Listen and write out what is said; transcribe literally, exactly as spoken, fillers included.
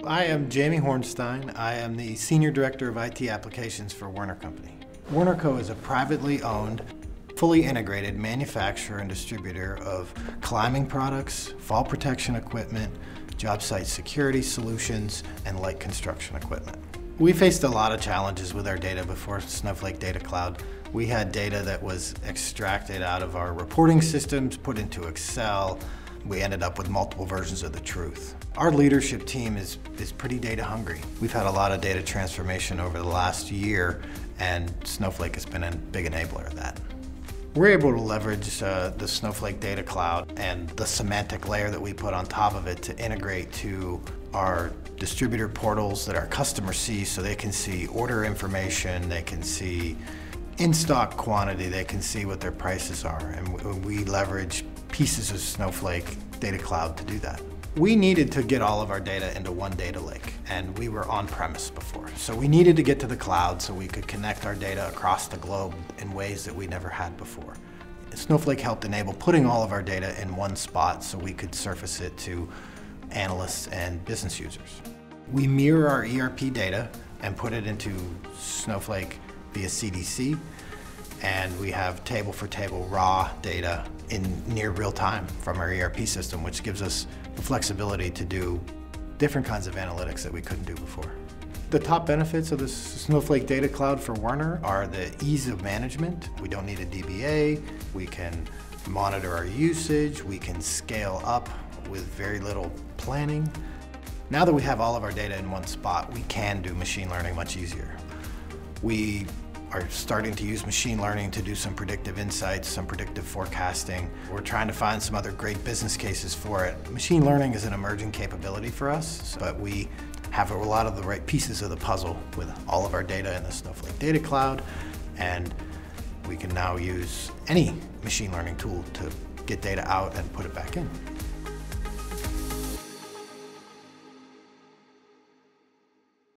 I am Jamie Hornstein. I am the Senior Director of I T Applications for Werner Company. Werner Co. is a privately owned, fully integrated manufacturer and distributor of climbing products, fall protection equipment, job site security solutions, and light construction equipment. We faced a lot of challenges with our data before Snowflake Data Cloud. We had data that was extracted out of our reporting systems, put into Excel. We ended up with multiple versions of the truth. Our leadership team is, is pretty data hungry. We've had a lot of data transformation over the last year, and Snowflake has been a big enabler of that. We're able to leverage uh, the Snowflake Data Cloud and the semantic layer that we put on top of it to integrate to our distributor portals that our customers see, so they can see order information, they can see in-stock quantity, they can see what their prices are, and we leverage pieces of Snowflake Data Cloud to do that. We needed to get all of our data into one data lake, and we were on-premise before. So we needed to get to the cloud so we could connect our data across the globe in ways that we never had before. Snowflake helped enable putting all of our data in one spot so we could surface it to analysts and business users. We mirror our E R P data and put it into Snowflake via C D C, and we have table for table raw data in near real time from our E R P system, which gives us the flexibility to do different kinds of analytics that we couldn't do before. The top benefits of the Snowflake Data Cloud for Werner are the ease of management. We don't need a D B A, we can monitor our usage, we can scale up with very little planning. Now that we have all of our data in one spot, we can do machine learning much easier. We are starting to use machine learning to do some predictive insights, some predictive forecasting. We're trying to find some other great business cases for it. Machine learning is an emerging capability for us, but we have a lot of the right pieces of the puzzle with all of our data in the Snowflake Data Cloud, and we can now use any machine learning tool to get data out and put it back in.